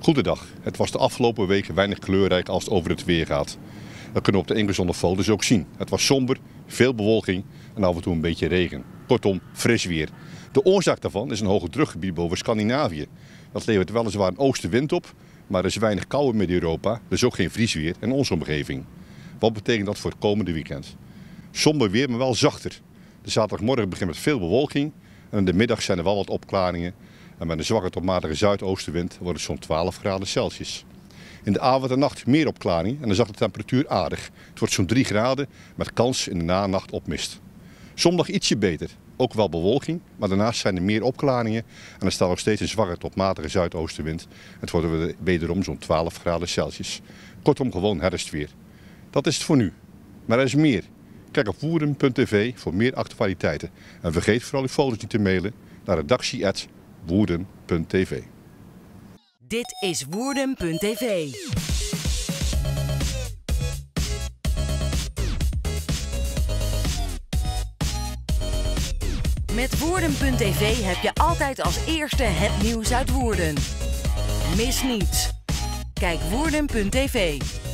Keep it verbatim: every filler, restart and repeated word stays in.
Goedendag. Het was de afgelopen weken weinig kleurrijk als het over het weer gaat. Dat kunnen we op de ingezonde foto's ook zien. Het was somber, veel bewolking en af en toe een beetje regen. Kortom, fris weer. De oorzaak daarvan is een hoge drukgebied boven Scandinavië. Dat levert weliswaar een oostenwind op, maar er is weinig kou in Midden-Europa, dus ook geen vriesweer in onze omgeving. Wat betekent dat voor het komende weekend? Somber weer, maar wel zachter. De zaterdagmorgen begint met veel bewolking en in de middag zijn er wel wat opklaringen. En met een zwakke tot matige zuidoostenwind wordt het zo'n twaalf graden Celsius. In de avond en nacht meer opklaring en dan zakt de temperatuur aardig. Het wordt zo'n drie graden met kans in de nanacht op mist. Zondag ietsje beter, ook wel bewolking, maar daarnaast zijn er meer opklaringen en er staat nog steeds een zwakke tot matige zuidoostenwind. Het wordt wederom zo'n twaalf graden Celsius. Kortom gewoon herfstweer. Dat is het voor nu. Maar er is meer. Kijk op woerden punt tv voor meer actualiteiten. En vergeet vooral uw foto's niet te mailen naar redactie at woerden punt tv. Dit is woerden punt tv. Met woerden punt tv heb je altijd als eerste het nieuws uit Woerden. Mis niets. Kijk woerden punt tv.